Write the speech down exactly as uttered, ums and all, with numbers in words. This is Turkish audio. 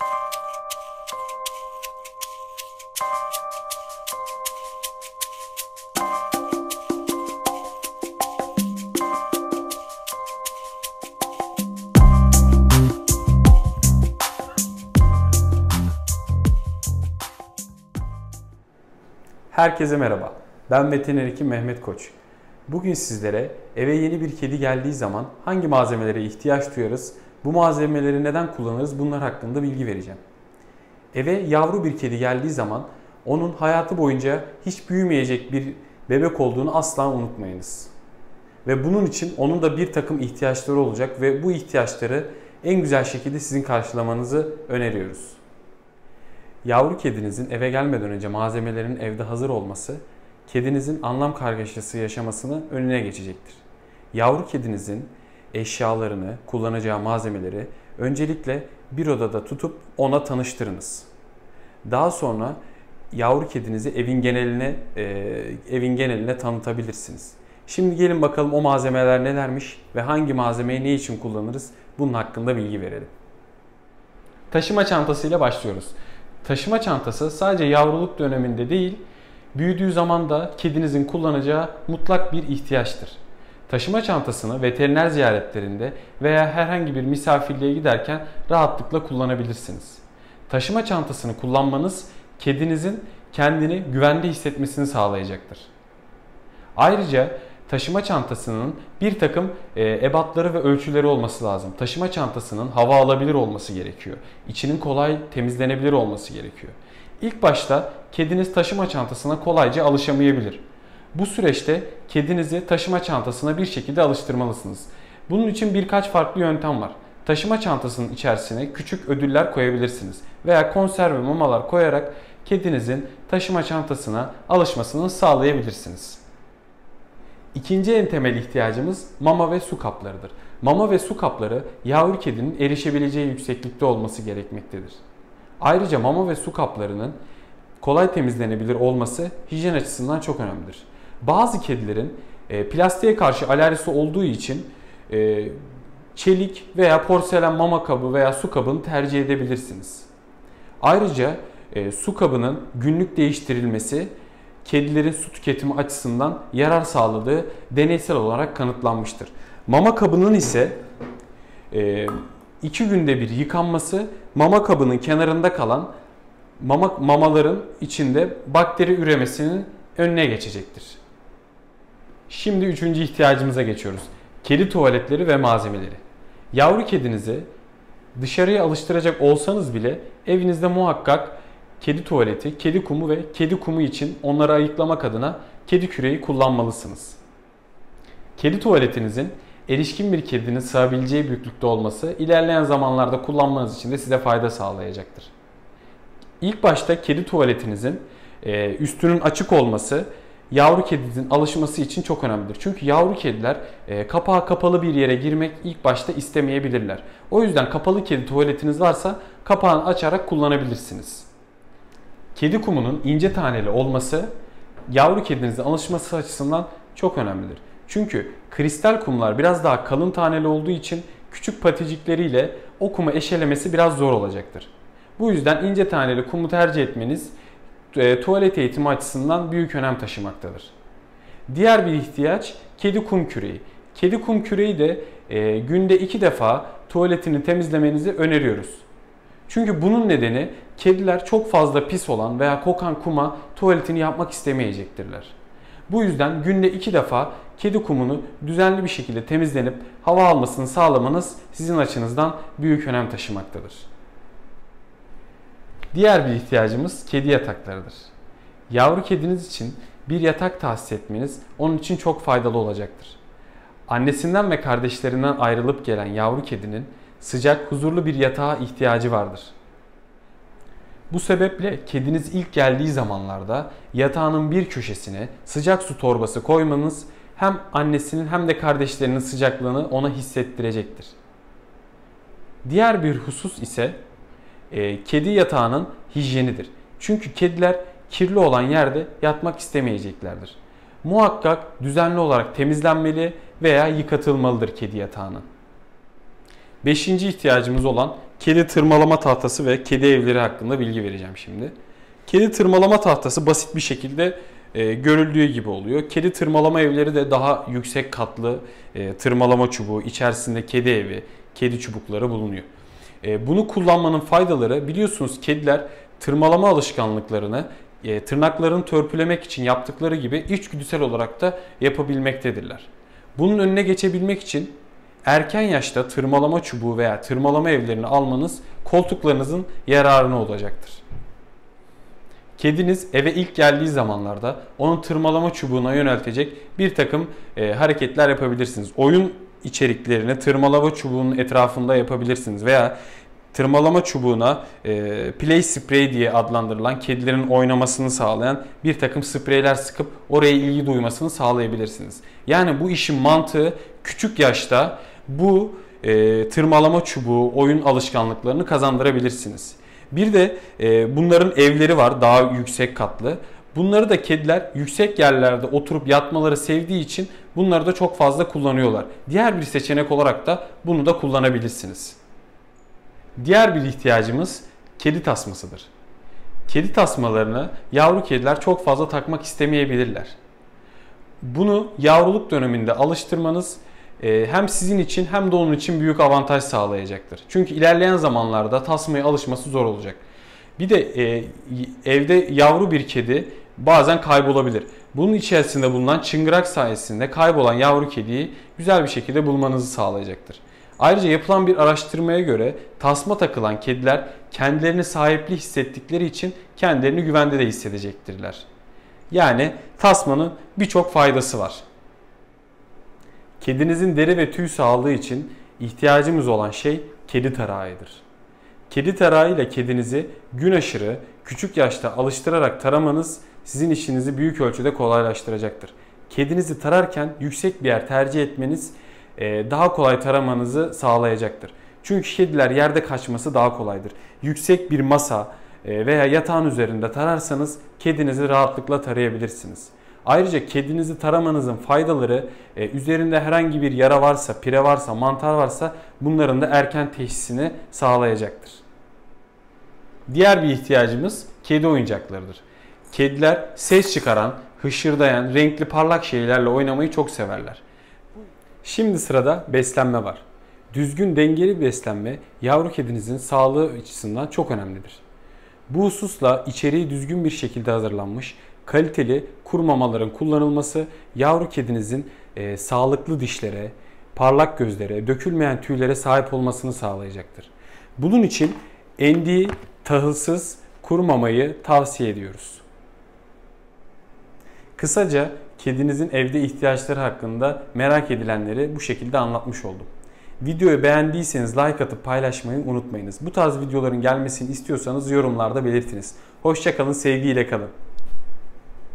Herkese merhaba. Ben veteriner hekim Mehmet Koç. Bugün sizlere eve yeni bir kedi geldiği zaman hangi malzemelere ihtiyaç duyarız, bu malzemeleri neden kullanırız bunlar hakkında bilgi vereceğim. Eve yavru bir kedi geldiği zaman onun hayatı boyunca hiç büyümeyecek bir bebek olduğunu asla unutmayınız. Ve bunun için onun da bir takım ihtiyaçları olacak ve bu ihtiyaçları en güzel şekilde sizin karşılamanızı öneriyoruz. Yavru kedinizin eve gelmeden önce malzemelerin evde hazır olması, kedinizin anlam kargaşası yaşamasını önüne geçecektir. Yavru kedinizin eşyalarını, kullanacağı malzemeleri öncelikle bir odada tutup ona tanıştırınız. Daha sonra yavru kedinizi evin geneline, e, evin geneline tanıtabilirsiniz. Şimdi gelin bakalım o malzemeler nelermiş ve hangi malzemeyi ne için kullanırız bunun hakkında bilgi verelim. Taşıma çantasıyla başlıyoruz. Taşıma çantası sadece yavruluk döneminde değil, büyüdüğü zaman da kedinizin kullanacağı mutlak bir ihtiyaçtır. Taşıma çantasını veteriner ziyaretlerinde veya herhangi bir misafirliğe giderken rahatlıkla kullanabilirsiniz. Taşıma çantasını kullanmanız kedinizin kendini güvende hissetmesini sağlayacaktır. Ayrıca taşıma çantasının bir takım ebatları ve ölçüleri olması lazım. Taşıma çantasının hava alabilir olması gerekiyor. İçinin kolay temizlenebilir olması gerekiyor. İlk başta kediniz taşıma çantasına kolayca alışamayabilir. Bu süreçte kedinizi taşıma çantasına bir şekilde alıştırmalısınız. Bunun için birkaç farklı yöntem var. Taşıma çantasının içerisine küçük ödüller koyabilirsiniz veya konserve mamalar koyarak kedinizin taşıma çantasına alışmasını sağlayabilirsiniz. İkinci en temel ihtiyacımız mama ve su kaplarıdır. Mama ve su kapları yavru kedinin erişebileceği yükseklikte olması gerekmektedir. Ayrıca mama ve su kaplarının kolay temizlenebilir olması hijyen açısından çok önemlidir. Bazı kedilerin e, plastiğe karşı alerjisi olduğu için e, çelik veya porselen mama kabı veya su kabını tercih edebilirsiniz. Ayrıca e, su kabının günlük değiştirilmesi kedilerin su tüketimi açısından yarar sağladığı deneysel olarak kanıtlanmıştır. Mama kabının ise e, iki günde bir yıkanması mama kabının kenarında kalan mama, mamaların içinde bakteri üremesinin önüne geçecektir. Şimdi üçüncü ihtiyacımıza geçiyoruz. Kedi tuvaletleri ve malzemeleri. Yavru kedinizi dışarıya alıştıracak olsanız bile evinizde muhakkak kedi tuvaleti, kedi kumu ve kedi kumu için onları ayıklamak adına kedi küreği kullanmalısınız. Kedi tuvaletinizin erişkin bir kedinin sığabileceği büyüklükte olması ilerleyen zamanlarda kullanmanız için de size fayda sağlayacaktır. İlk başta kedi tuvaletinizin üstünün açık olması yavru kedinin alışması için çok önemlidir. Çünkü yavru kediler kapağı kapalı bir yere girmek ilk başta istemeyebilirler. O yüzden kapalı kedi tuvaletiniz varsa kapağını açarak kullanabilirsiniz. Kedi kumunun ince taneli olması yavru kedinizin alışması açısından çok önemlidir. Çünkü kristal kumlar biraz daha kalın taneli olduğu için küçük paticikleriyle o kumu eşelemesi biraz zor olacaktır. Bu yüzden ince taneli kumu tercih etmeniz e, tuvalet eğitimi açısından büyük önem taşımaktadır. Diğer bir ihtiyaç kedi kum küreği. Kedi kum küreği de e, günde iki defa tuvaletini temizlemenizi öneriyoruz. Çünkü bunun nedeni kediler çok fazla pis olan veya kokan kuma tuvaletini yapmak istemeyecektirler. Bu yüzden günde iki defa kedi kumunu düzenli bir şekilde temizlenip hava almasını sağlamanız sizin açınızdan büyük önem taşımaktadır. Diğer bir ihtiyacımız kedi yataklarıdır. Yavru kediniz için bir yatak tahsis etmeniz onun için çok faydalı olacaktır. Annesinden ve kardeşlerinden ayrılıp gelen yavru kedinin sıcak, huzurlu bir yatağa ihtiyacı vardır. Bu sebeple kediniz ilk geldiği zamanlarda yatağının bir köşesine sıcak su torbası koymanız hem annesinin hem de kardeşlerinin sıcaklığını ona hissettirecektir. Diğer bir husus ise e, kedi yatağının hijyenidir. Çünkü kediler kirli olan yerde yatmak istemeyeceklerdir. Muhakkak düzenli olarak temizlenmeli veya yıkatılmalıdır kedi yatağının. Beşinci ihtiyacımız olan kedi tırmalama tahtası ve kedi evleri hakkında bilgi vereceğim şimdi. Kedi tırmalama tahtası basit bir şekilde e, görüldüğü gibi oluyor. Kedi tırmalama evleri de daha yüksek katlı e, tırmalama çubuğu, içerisinde kedi evi, kedi çubukları bulunuyor. E, bunu kullanmanın faydaları, biliyorsunuz kediler tırmalama alışkanlıklarını e, tırnaklarını törpülemek için yaptıkları gibi içgüdüsel olarak da yapabilmektedirler. Bunun önüne geçebilmek için erken yaşta tırmalama çubuğu veya tırmalama evlerini almanız koltuklarınızın yararına olacaktır. Kediniz eve ilk geldiği zamanlarda onun tırmalama çubuğuna yöneltecek bir takım e, hareketler yapabilirsiniz. Oyun içeriklerini tırmalama çubuğunun etrafında yapabilirsiniz veya tırmalama çubuğuna e, play spray diye adlandırılan kedilerin oynamasını sağlayan bir takım spreyler sıkıp oraya ilgi duymasını sağlayabilirsiniz. Yani bu işin mantığı küçük yaşta bu e, tırmalama çubuğu oyun alışkanlıklarını kazandırabilirsiniz. Bir de e, bunların evleri var, daha yüksek katlı. Bunları da kediler yüksek yerlerde oturup yatmaları sevdiği için bunları da çok fazla kullanıyorlar. Diğer bir seçenek olarak da bunu da kullanabilirsiniz. Diğer bir ihtiyacımız kedi tasmasıdır. Kedi tasmalarını yavru kediler çok fazla takmak istemeyebilirler. Bunu yavruluk döneminde alıştırmanız hem sizin için hem de onun için büyük avantaj sağlayacaktır. Çünkü ilerleyen zamanlarda tasmaya alışması zor olacak. Bir de e, evde yavru bir kedi bazen kaybolabilir. Bunun içerisinde bulunan çıngırak sayesinde kaybolan yavru kediyi güzel bir şekilde bulmanızı sağlayacaktır. Ayrıca yapılan bir araştırmaya göre tasma takılan kediler kendilerini sahipli hissettikleri için kendilerini güvende de hissedecektirler. Yani tasmanın birçok faydası var. Kedinizin deri ve tüy sağlığı için ihtiyacımız olan şey kedi tarağıdır. Kedi tarağı ile kedinizi gün aşırı küçük yaşta alıştırarak taramanız sizin işinizi büyük ölçüde kolaylaştıracaktır. Kedinizi tararken yüksek bir yer tercih etmeniz daha kolay taramanızı sağlayacaktır. Çünkü kediler yerde kaçması daha kolaydır. Yüksek bir masa veya yatağın üzerinde tararsanız kedinizi rahatlıkla tarayabilirsiniz. Ayrıca kedinizi taramanızın faydaları üzerinde herhangi bir yara varsa, pire varsa, mantar varsa bunların da erken teşhisini sağlayacaktır. Diğer bir ihtiyacımız kedi oyuncaklarıdır. Kediler ses çıkaran, hışırdayan, renkli parlak şeylerle oynamayı çok severler. Şimdi sırada beslenme var. Düzgün dengeli beslenme yavru kedinizin sağlığı açısından çok önemlidir. Bu hususla içeriği düzgün bir şekilde hazırlanmış, kaliteli kuru mamaların kullanılması yavru kedinizin e, sağlıklı dişlere, parlak gözlere, dökülmeyen tüylere sahip olmasını sağlayacaktır. Bunun için emdiği tahılsız kuru mamayı tavsiye ediyoruz. Kısaca kedinizin evde ihtiyaçları hakkında merak edilenleri bu şekilde anlatmış oldum. Videoyu beğendiyseniz like atıp paylaşmayı unutmayınız. Bu tarz videoların gelmesini istiyorsanız yorumlarda belirtiniz. Hoşça kalın, sevgiyle kalın.